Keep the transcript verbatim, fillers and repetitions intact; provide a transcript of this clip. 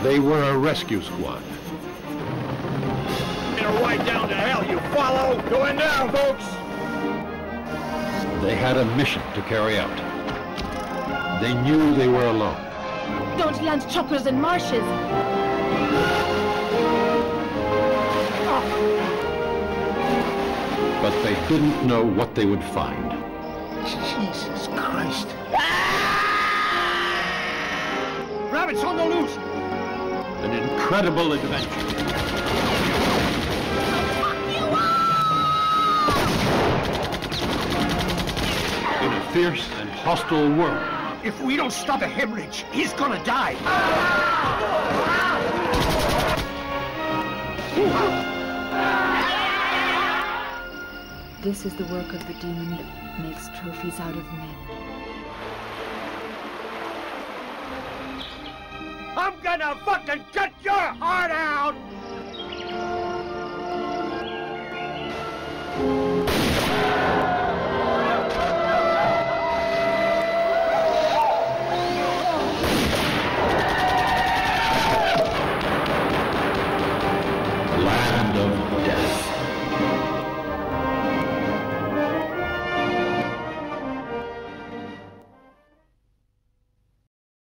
They were a rescue squad. You're right down to hell, you follow? Going down, folks! They had a mission to carry out. They knew they were alone. Don't land choppers in marshes. But they didn't know what they would find. Jesus Christ. Rabbits on the loose! An incredible adventure. In a fierce and hostile world. If we don't stop the hemorrhage, he's gonna die. This is the work of the demon that makes trophies out of men. I'm gonna fucking cut your heart out! Land of death.